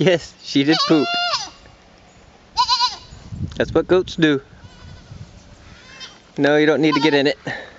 Yes, she did poop. That's what goats do. No, you don't need to get in it.